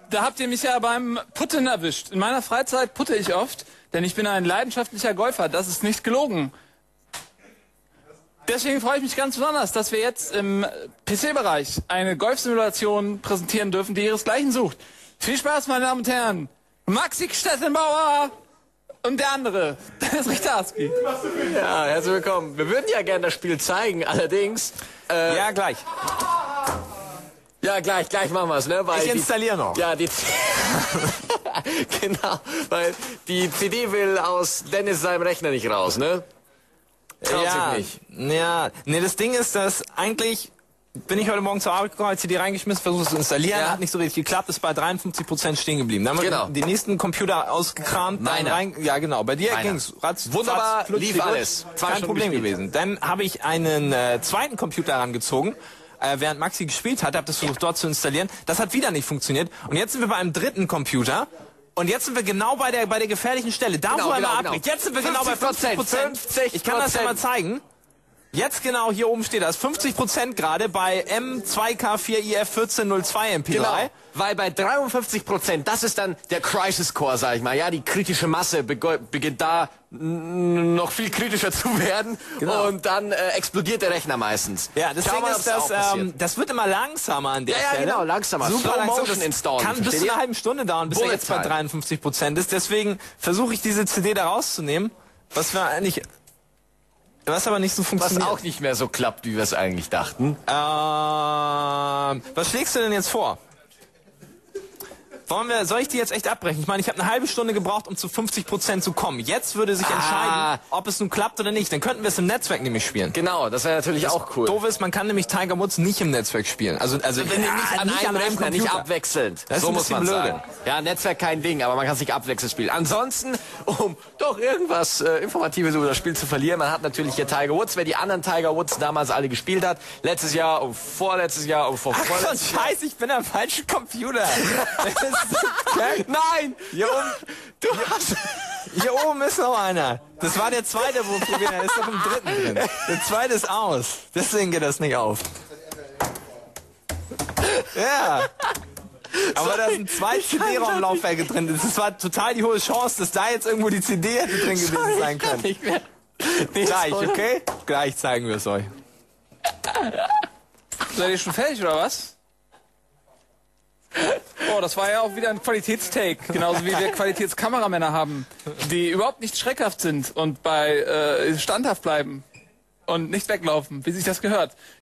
da habt ihr mich ja beim Putten erwischt. In meiner Freizeit putte ich oft, denn ich bin ein leidenschaftlicher Golfer. Das ist nicht gelogen. Deswegen freue ich mich ganz besonders, dass wir jetzt im PC-Bereich eine Golfsimulation präsentieren dürfen, die ihresgleichen sucht. Viel Spaß, meine Damen und Herren. Maxi Stettenbauer und der andere, Dennis Richtarski. Ja, herzlich willkommen. Wir würden ja gerne das Spiel zeigen, allerdings... ja, gleich. Ja, gleich machen wir es, ne? Weil ich installiere noch. Ja, genau, weil die CD will aus Dennis seinem Rechner nicht raus, ne? Traut sich nicht. Ja, nee, das Ding ist, dass eigentlich bin ich heute Morgen zur Arbeit gekommen, als CD reingeschmissen, versucht es zu installieren, hat nicht so richtig geklappt, ist bei 53% stehen geblieben. Dann haben wir den nächsten Computer ausgekramt, ja genau, bei dir ging's wunderbar, lief alles. Kein Problem gewesen. Dann habe ich einen zweiten Computer herangezogen, während Maxi gespielt hat, habe das versucht dort zu installieren. Das hat wieder nicht funktioniert. Und jetzt sind wir bei einem dritten Computer. Und jetzt sind wir genau bei der gefährlichen Stelle. Da, wo er mal abbricht. Jetzt sind wir genau bei 50%. Ich kann das ja mal zeigen. Jetzt genau hier oben steht das. 50% gerade bei M2K4IF1402 MP3. Genau, weil bei 53%, das ist dann der Crisis Core, sag ich mal. Ja, die kritische Masse beginnt da noch viel kritischer zu werden. Genau. Und dann explodiert der Rechner meistens. Ja, das Ding ist, das wird immer langsamer an der Stelle. Ja, genau, langsamer. Super langsam. Das installen. Kann bis zu einer halben Stunde dauern, bis er jetzt bei 53% ist. Deswegen versuche ich diese CD da rauszunehmen, was aber nicht so funktioniert. Was auch nicht mehr so klappt, wie wir es eigentlich dachten. Was schlägst du denn jetzt vor? Soll ich die jetzt echt abbrechen? Ich meine, ich habe eine halbe Stunde gebraucht, um zu 50% zu kommen. Jetzt würde sich entscheiden, ob es nun klappt oder nicht. Dann könnten wir es im Netzwerk nämlich spielen. Genau, das wäre natürlich auch cool. Doof ist, man kann nämlich Tiger Woods nicht im Netzwerk spielen. Also nicht an einem Rechner, nicht abwechselnd. Das so muss man sagen. Ja, Netzwerk kein Ding, aber man kann es nicht abwechselnd spielen. Ansonsten, um doch irgendwas Informatives über das Spiel zu verlieren, man hat natürlich hier Tiger Woods. Wer die anderen Tiger Woods damals alle gespielt hat, letztes Jahr und vorletztes Jahr und vorvorletztes Jahr. Scheiße, ich bin am falschen Computer. Nein! Hier oben ist noch einer. Das war der zweite, wo probieren. Der ist doch im dritten drin. Der zweite ist aus. Deswegen geht das nicht auf. Ja. Aber da sind zwei CD-ROM-Laufwerke drin. Das war total die hohe Chance, dass da jetzt irgendwo die CD hätte drin gewesen sein können. Nicht mehr. Gleich, okay? Gleich zeigen wir es euch. Seid ihr schon fertig, oder was? Oh, das war ja auch wieder ein Qualitätstake, genauso wie wir Qualitätskameramänner haben, die überhaupt nicht schreckhaft sind und bei standhaft bleiben und nicht weglaufen, wie sich das gehört.